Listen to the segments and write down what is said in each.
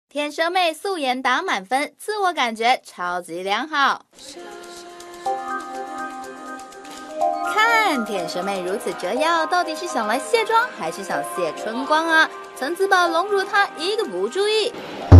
天生妹素颜打满分，自我感觉超级良好。看天生妹如此折腰，到底是想来卸妆还是想卸春光啊？曾自曝隆乳她一个不注意。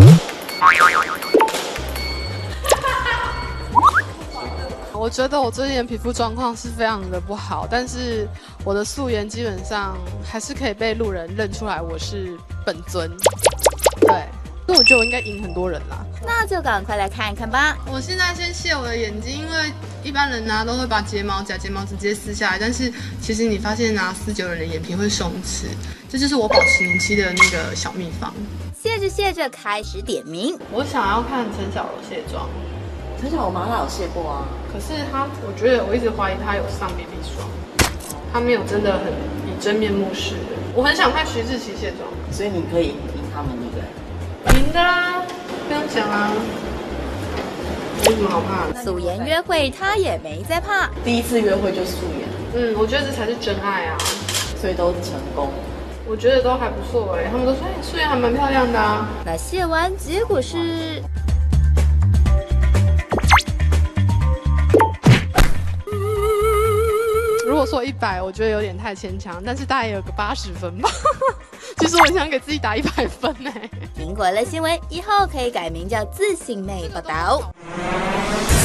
我觉得我最近的皮肤状况是非常的不好，但是我的素颜基本上还是可以被路人认出来我是本尊。对，所以我觉得我应该赢很多人啦。 那就赶快来看一看吧。 我现在先卸我的眼睛，因为一般人都会把假睫毛直接撕下来，但是其实你发现撕久了你的眼皮会松弛，这就是我保持年轻的那个小秘方。 卸着卸着开始点名， 我想要看陈小柔卸妆。 陈小柔麻辣有卸过啊， 可是我觉得我一直怀疑他有上 BB 霜，他没有真的很以真面目示人。我很想看徐志奇卸妆， 所以你可以赢他们，对不对？ 赢的啦，不用讲啊，没什么好怕的。 素颜约会她也没在怕， 第一次约会就素颜， 我觉得这才是真爱啊， 所以都成功。 我觉得都还不错他们都说素颜还蛮漂亮的啊。 那卸完结果是。 如果说100，我觉得有点太牵强，但是大概有个80分吧。其实我很想给自己打100分苹果类新闻以后可以改名叫自信妹报道。